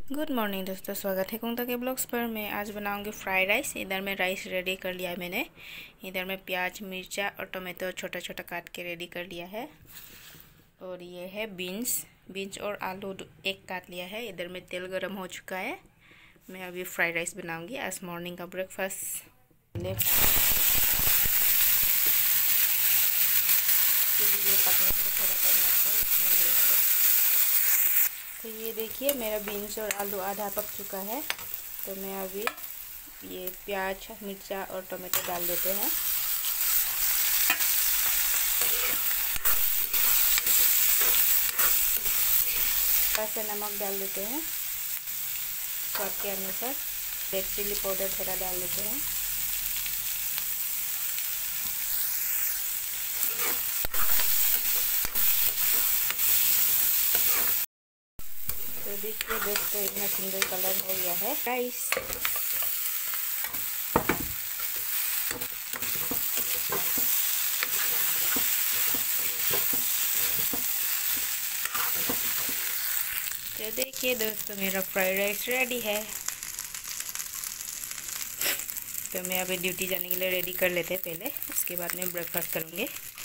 Good morning दोस्तों, स्वागत है कुंता के ब्लॉग्स पर। मैं आज बनाऊंगी फ्राइड राइस। इधर मैं राइस रेडी कर लिया है मैंने। इधर मैं प्याज, मिर्चा और टोमेटो छोटा छोटा काट के रेडी कर लिया है। और ये है बीन्स और आलू एक काट लिया है। इधर में तेल गरम हो चुका है। मैं अभी फ्राइड राइस बनाऊंगी आज मॉर्निंग का ब्रेकफास्ट। तो ये देखिए मेरा बीन्स और आलू आधा पक चुका है। तो मैं अभी ये प्याज, मिर्चा और टमाटर डाल देते हैं। थोड़ा सा नमक डाल देते हैं स्वाद के अनुसार। रेड चिली पाउडर थोड़ा डाल देते हैं। तो देखिए दोस्तों, इतना सुंदर कलर हो गया है राइस। तो देखिए दोस्तों, मेरा फ्राइड राइस रेडी है। तो मैं अभी ड्यूटी जाने के लिए रेडी कर लेते हैं पहले, उसके बाद में ब्रेकफास्ट करूँगी।